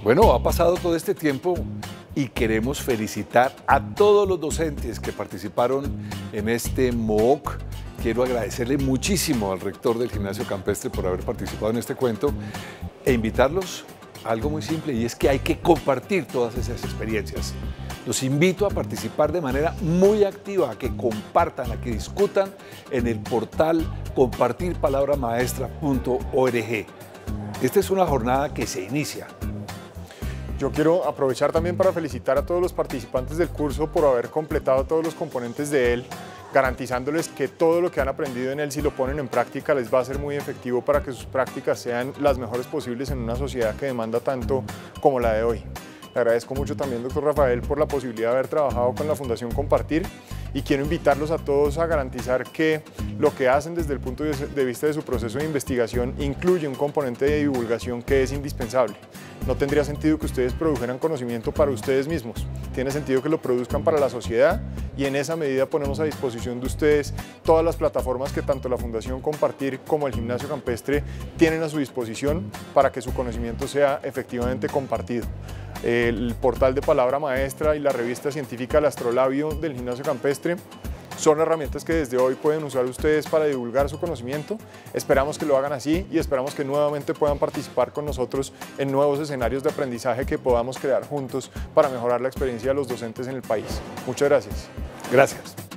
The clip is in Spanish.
Bueno, ha pasado todo este tiempo y queremos felicitar a todos los docentes que participaron en este MOOC. Quiero agradecerle muchísimo al rector del Gimnasio Campestre por haber participado en este cuento e invitarlos a algo muy simple, y es que hay que compartir todas esas experiencias. Los invito a participar de manera muy activa, a que compartan, a que discutan en el portal compartirpalabramaestra.org. Esta es una jornada que se inicia. Yo quiero aprovechar también para felicitar a todos los participantes del curso por haber completado todos los componentes de él, garantizándoles que todo lo que han aprendido en él, si lo ponen en práctica, les va a ser muy efectivo para que sus prácticas sean las mejores posibles en una sociedad que demanda tanto como la de hoy. Le agradezco mucho también, doctor Rafael, por la posibilidad de haber trabajado con la Fundación Compartir, y quiero invitarlos a todos a garantizar que lo que hacen desde el punto de vista de su proceso de investigación incluye un componente de divulgación que es indispensable. No tendría sentido que ustedes produjeran conocimiento para ustedes mismos, tiene sentido que lo produzcan para la sociedad, y en esa medida ponemos a disposición de ustedes todas las plataformas que tanto la Fundación Compartir como el Gimnasio Campestre tienen a su disposición para que su conocimiento sea efectivamente compartido. El portal de Palabra Maestra y la revista científica El Astrolabio del Gimnasio Campestre son herramientas que desde hoy pueden usar ustedes para divulgar su conocimiento. Esperamos que lo hagan así y esperamos que nuevamente puedan participar con nosotros en nuevos escenarios de aprendizaje que podamos crear juntos para mejorar la experiencia de los docentes en el país. Muchas gracias. Gracias.